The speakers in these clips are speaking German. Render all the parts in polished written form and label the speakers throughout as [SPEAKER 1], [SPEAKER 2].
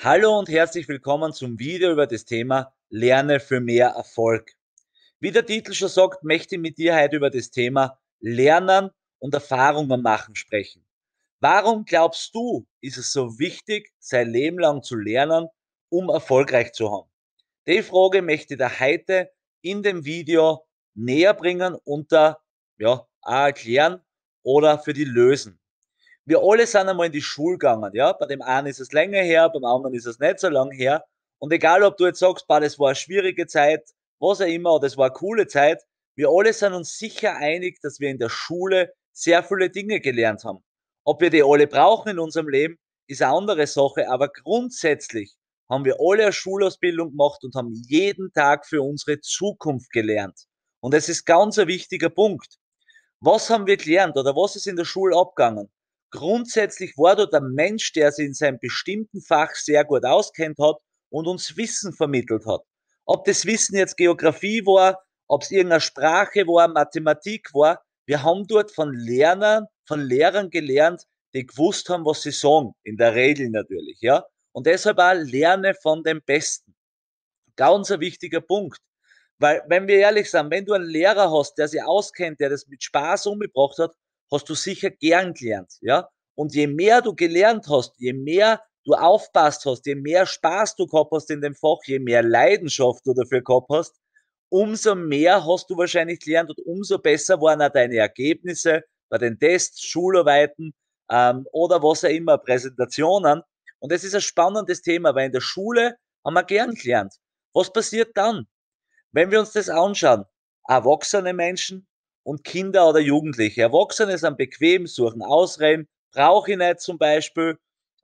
[SPEAKER 1] Hallo und herzlich willkommen zum Video über das Thema Lerne für mehr Erfolg. Wie der Titel schon sagt, möchte ich mit dir heute über das Thema Lernen und Erfahrungen machen sprechen. Warum glaubst du, ist es so wichtig, sein Leben lang zu lernen, um erfolgreich zu haben? Die Frage möchte ich dir heute in dem Video näher bringen und da auch erklären oder für die lösen. Wir alle sind einmal in die Schule gegangen, ja? Bei dem einen ist es länger her, beim anderen ist es nicht so lang her. Und egal, ob du jetzt sagst: „Boah, das war eine schwierige Zeit“, was auch immer, oder „das war eine coole Zeit“, wir alle sind uns sicher einig, dass wir in der Schule sehr viele Dinge gelernt haben. Ob wir die alle brauchen in unserem Leben, ist eine andere Sache, aber grundsätzlich haben wir alle eine Schulausbildung gemacht und haben jeden Tag für unsere Zukunft gelernt. Und das ist ganz ein wichtiger Punkt. Was haben wir gelernt oder was ist in der Schule abgegangen? Grundsätzlich war dort ein Mensch, der sich in seinem bestimmten Fach sehr gut auskennt hat und uns Wissen vermittelt hat. Ob das Wissen jetzt Geografie war, ob es irgendeine Sprache war, Mathematik war, wir haben dort von Lehrern gelernt, die gewusst haben, was sie sagen, in der Regel natürlich, ja. Und deshalb auch lerne von den Besten. Ganz ein wichtiger Punkt. Weil, wenn wir ehrlich sind, wenn du einen Lehrer hast, der sich auskennt, der das mit Spaß umgebracht hat, hast du sicher gern gelernt, ja? Und je mehr du gelernt hast, je mehr du aufpasst hast, je mehr Spaß du gehabt hast in dem Fach, je mehr Leidenschaft du dafür gehabt hast, umso mehr hast du wahrscheinlich gelernt und umso besser waren auch deine Ergebnisse bei den Tests, Schularbeiten, oder was auch immer, Präsentationen. Und das ist ein spannendes Thema, weil in der Schule haben wir gern gelernt. Was passiert dann? Wenn wir uns das anschauen, erwachsene Menschen und Kinder oder Jugendliche. Erwachsene sind bequem, suchen Ausreden, brauche ich nicht zum Beispiel,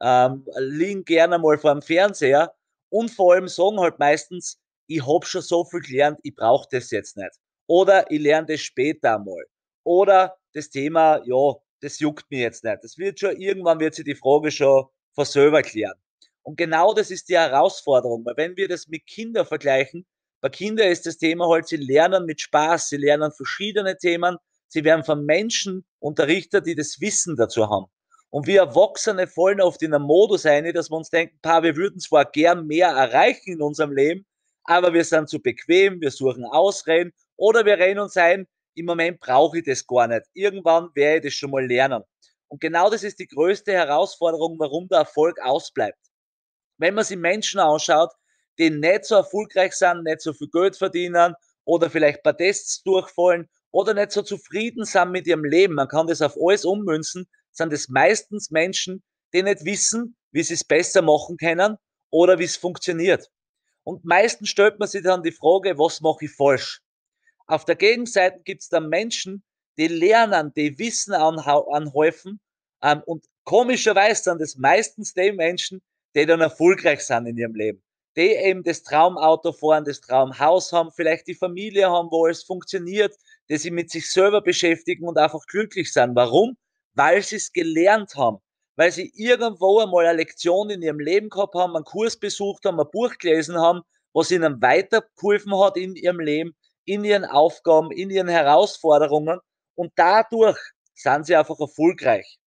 [SPEAKER 1] liegen gerne mal vor dem Fernseher und vor allem sagen halt meistens, ich habe schon so viel gelernt, ich brauche das jetzt nicht. Oder ich lerne das später einmal. Oder das Thema, ja, das juckt mich jetzt nicht. Das wird schon, irgendwann wird sich die Frage schon von selber klären. Und genau das ist die Herausforderung, weil wenn wir das mit Kindern vergleichen, bei Kindern ist das Thema halt, sie lernen mit Spaß, sie lernen verschiedene Themen, sie werden von Menschen unterrichtet, die das Wissen dazu haben. Und wir Erwachsene fallen oft in einen Modus ein, dass wir uns denken, wir würden zwar gern mehr erreichen in unserem Leben, aber wir sind zu bequem, wir suchen Ausreden oder wir reden uns ein, im Moment brauche ich das gar nicht. Irgendwann werde ich das schon mal lernen. Und genau das ist die größte Herausforderung, warum der Erfolg ausbleibt. Wenn man sich Menschen anschaut, die nicht so erfolgreich sind, nicht so viel Geld verdienen oder vielleicht bei Tests durchfallen oder nicht so zufrieden sind mit ihrem Leben, man kann das auf alles ummünzen, sind es meistens Menschen, die nicht wissen, wie sie es besser machen können oder wie es funktioniert. Und meistens stellt man sich dann die Frage, was mache ich falsch? Auf der Gegenseite gibt es dann Menschen, die lernen, die Wissen anhäufen, und komischerweise sind es meistens die Menschen, die dann erfolgreich sind in ihrem Leben. Die eben das Traumauto fahren, das Traumhaus haben, vielleicht die Familie haben, wo alles funktioniert, die sich mit sich selber beschäftigen und einfach glücklich sind. Warum? Weil sie es gelernt haben. Weil sie irgendwo einmal eine Lektion in ihrem Leben gehabt haben, einen Kurs besucht haben, ein Buch gelesen haben, was ihnen weitergeholfen hat in ihrem Leben, in ihren Aufgaben, in ihren Herausforderungen und dadurch sind sie einfach erfolgreich.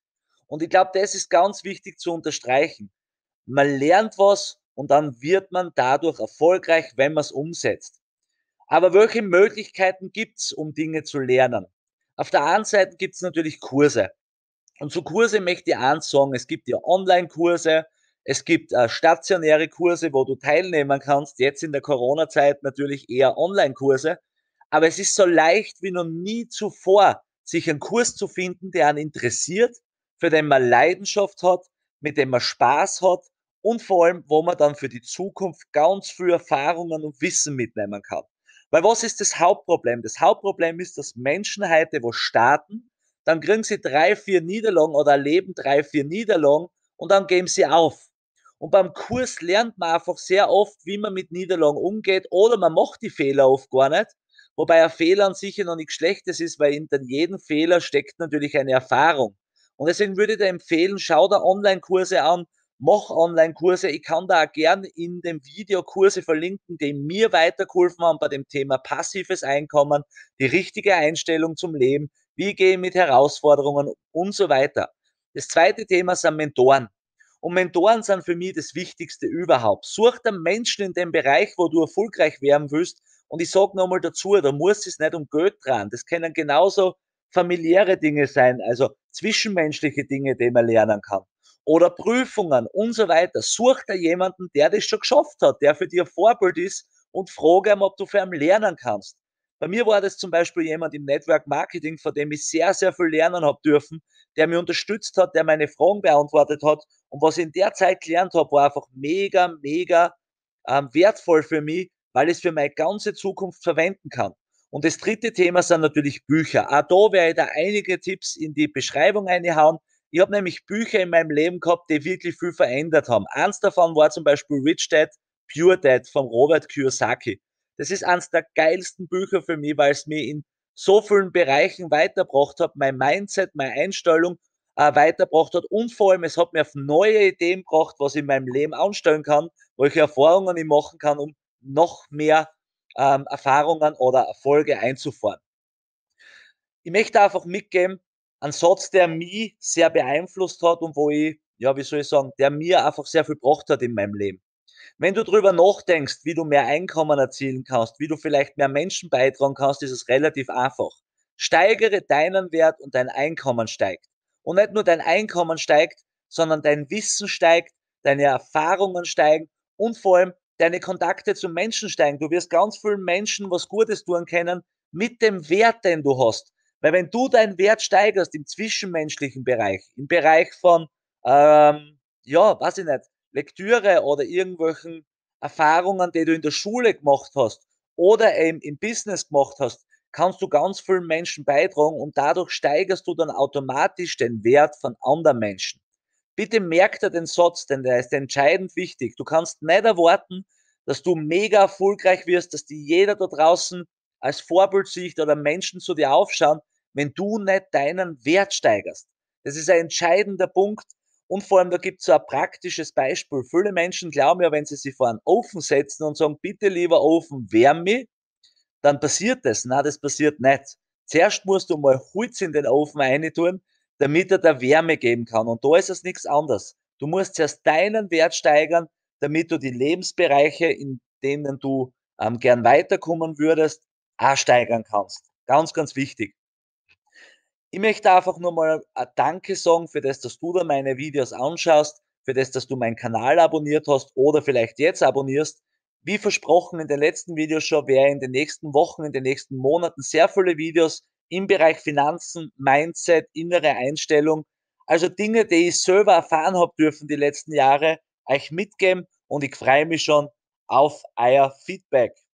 [SPEAKER 1] Und ich glaube, das ist ganz wichtig zu unterstreichen. Man lernt was und dann wird man dadurch erfolgreich, wenn man es umsetzt. Aber welche Möglichkeiten gibt's, um Dinge zu lernen? Auf der einen Seite gibt's natürlich Kurse. Und zu Kurse möchte ich eins sagen, es gibt ja Online-Kurse, es gibt stationäre Kurse, wo du teilnehmen kannst, jetzt in der Corona-Zeit natürlich eher Online-Kurse, aber es ist so leicht wie noch nie zuvor, sich einen Kurs zu finden, der einen interessiert, für den man Leidenschaft hat, mit dem man Spaß hat und vor allem, wo man dann für die Zukunft ganz viel Erfahrungen und Wissen mitnehmen kann. Weil was ist das Hauptproblem? Das Hauptproblem ist, dass Menschen heute wo starten, dann kriegen sie 3, 4 Niederlagen oder erleben 3, 4 Niederlagen und dann geben sie auf. Und beim Kurs lernt man einfach sehr oft, wie man mit Niederlagen umgeht oder man macht die Fehler oft gar nicht. Wobei ein Fehler an sich ja noch nichts Schlechtes ist, weil hinter jedem Fehler steckt natürlich eine Erfahrung. Und deswegen würde ich dir empfehlen, schau dir Online-Kurse an, mach Online-Kurse. Ich kann da auch gern in dem Video Kurse verlinken, die mir weitergeholfen haben bei dem Thema passives Einkommen, die richtige Einstellung zum Leben, wie gehe ich mit Herausforderungen und so weiter. Das zweite Thema sind Mentoren. Und Mentoren sind für mich das Wichtigste überhaupt. Such dir Menschen in dem Bereich, wo du erfolgreich werden willst. Und ich sage nochmal dazu, da muss es nicht um Geld dran. Das können genauso familiäre Dinge sein, also zwischenmenschliche Dinge, die man lernen kann. Oder Prüfungen und so weiter. Such dir jemanden, der das schon geschafft hat, der für dich ein Vorbild ist und frage ihn, ob du für ihn lernen kannst. Bei mir war das zum Beispiel jemand im Network Marketing, von dem ich sehr, sehr viel lernen habe dürfen, der mich unterstützt hat, der meine Fragen beantwortet hat. Und was ich in der Zeit gelernt habe, war einfach mega, mega wertvoll für mich, weil ich es für meine ganze Zukunft verwenden kann. Und das dritte Thema sind natürlich Bücher. Auch da werde ich da einige Tipps in die Beschreibung reinhauen. Ich habe nämlich Bücher in meinem Leben gehabt, die wirklich viel verändert haben. Eins davon war zum Beispiel Rich Dad, Pure Dad von Robert Kiyosaki. Das ist eines der geilsten Bücher für mich, weil es mir in so vielen Bereichen weitergebracht hat, mein Mindset, meine Einstellung weitergebracht hat und vor allem, es hat mir auf neue Ideen gebracht, was ich in meinem Leben anstellen kann, welche Erfahrungen ich machen kann, um noch mehr Erfahrungen oder Erfolge einzufahren. Ich möchte einfach mitgeben, einen Satz, der mich sehr beeinflusst hat und wo ich, ja, wie soll ich sagen, der mir einfach sehr viel gebracht hat in meinem Leben. Wenn du drüber nachdenkst, wie du mehr Einkommen erzielen kannst, wie du vielleicht mehr Menschen beitragen kannst, ist es relativ einfach. Steigere deinen Wert und dein Einkommen steigt. Und nicht nur dein Einkommen steigt, sondern dein Wissen steigt, deine Erfahrungen steigen und vor allem deine Kontakte zu Menschen steigen. Du wirst ganz vielen Menschen was Gutes tun können mit dem Wert, den du hast. Weil wenn du deinen Wert steigerst im zwischenmenschlichen Bereich, im Bereich von, ja, weiß ich nicht, Lektüre oder irgendwelchen Erfahrungen, die du in der Schule gemacht hast oder eben im Business gemacht hast, kannst du ganz vielen Menschen beitragen und dadurch steigerst du dann automatisch den Wert von anderen Menschen. Bitte merk dir den Satz, denn der ist entscheidend wichtig. Du kannst nicht erwarten, dass du mega erfolgreich wirst, dass dir jeder da draußen als Vorbild sieht oder Menschen zu dir aufschauen, wenn du nicht deinen Wert steigerst. Das ist ein entscheidender Punkt. Und vor allem, da gibt es so ein praktisches Beispiel. Viele Menschen glauben ja, wenn sie sich vor einen Ofen setzen und sagen, bitte lieber Ofen, wärm mich, dann passiert das. Nein, das passiert nicht. Zuerst musst du mal Holz in den Ofen reintun, damit er da Wärme geben kann. Und da ist es nichts anderes. Du musst zuerst deinen Wert steigern, damit du die Lebensbereiche, in denen du gern weiterkommen würdest, auch steigern kannst. Ganz, ganz wichtig. Ich möchte einfach nur mal ein Danke sagen für das, dass du da meine Videos anschaust, für das, dass du meinen Kanal abonniert hast oder vielleicht jetzt abonnierst. Wie versprochen in den letzten Videos schon, werde ich in den nächsten Wochen, in den nächsten Monaten sehr viele Videos im Bereich Finanzen, Mindset, innere Einstellung, also Dinge, die ich selber erfahren habe dürfen die letzten Jahre, euch mitgeben und ich freue mich schon auf euer Feedback.